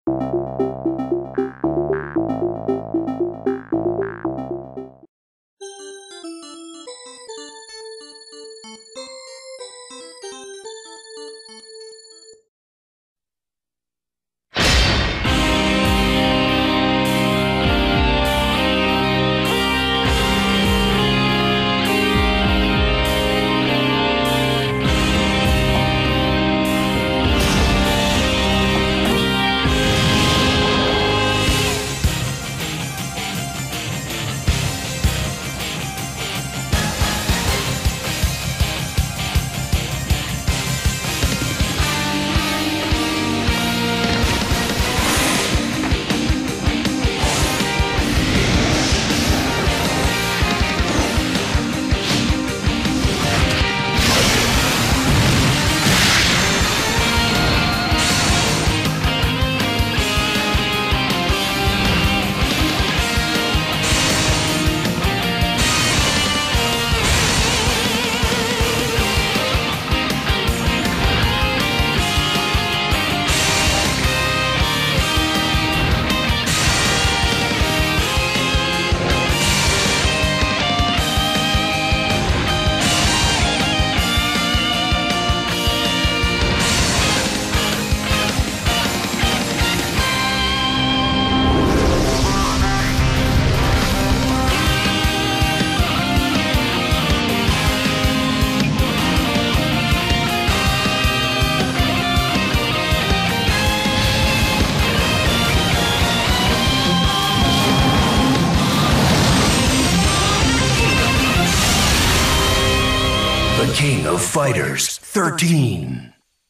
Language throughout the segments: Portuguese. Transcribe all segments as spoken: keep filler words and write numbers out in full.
King of Fighters treze.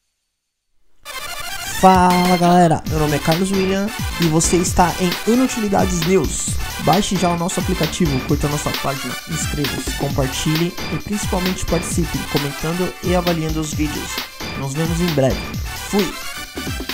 Fala galera, meu nome é Carlos William e você está em Inutilidades News. Baixe já o nosso aplicativo, curta a nossa página, inscreva-se, compartilhe e principalmente participe comentando e avaliando os vídeos. Nos vemos em breve. Fui!